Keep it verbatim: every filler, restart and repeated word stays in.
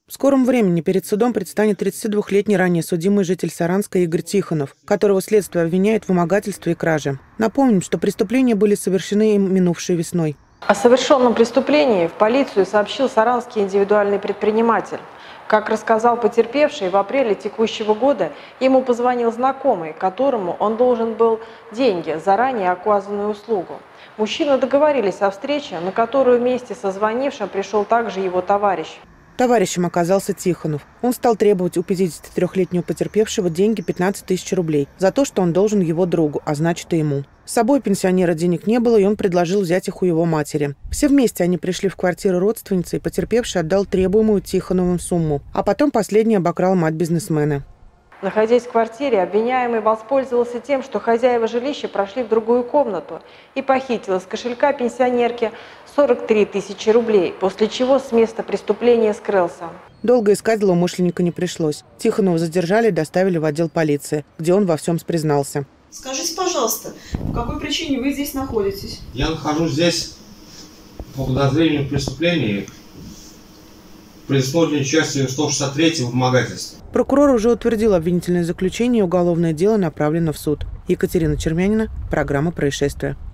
В скором времени перед судом предстанет тридцатидвухлетний ранее судимый житель Саранска Игорь Тихонов, которого следствие обвиняет в вымогательстве и краже. Напомним, что преступления были совершены им минувшей весной. О совершенном преступлении в полицию сообщил саранский индивидуальный предприниматель. Как рассказал потерпевший, в апреле текущего года ему позвонил знакомый, которому он должен был деньги за ранее оказанную услугу. Мужчины договорились о встрече, на которую вместе со звонившим пришел также его товарищ. Товарищем оказался Тихонов. Он стал требовать у пятидесятитрёхлетнего потерпевшего деньги пятнадцать тысяч рублей за то, что он должен его другу, а значит и ему. С собой пенсионера денег не было, и он предложил взять их у его матери. Все вместе они пришли в квартиру родственницы, и потерпевший отдал требуемую Тихоновым сумму, а потом последний обокрал мать бизнесмена. Находясь в квартире, обвиняемый воспользовался тем, что хозяева жилища прошли в другую комнату и похитил из кошелька пенсионерки сорок три тысячи рублей, после чего с места преступления скрылся. Долго искать злоумышленника не пришлось. Тихонова задержали и доставили в отдел полиции, где он во всем признался. Скажите, пожалуйста, по какой причине вы здесь находитесь? Я нахожусь здесь по подозрению в преступлении, предусмотренной частью сто шестьдесят третьего вымогательства. Прокурор уже утвердил обвинительное заключение, и уголовное дело направлено в суд. Екатерина Чермянина, программа «Происшествия».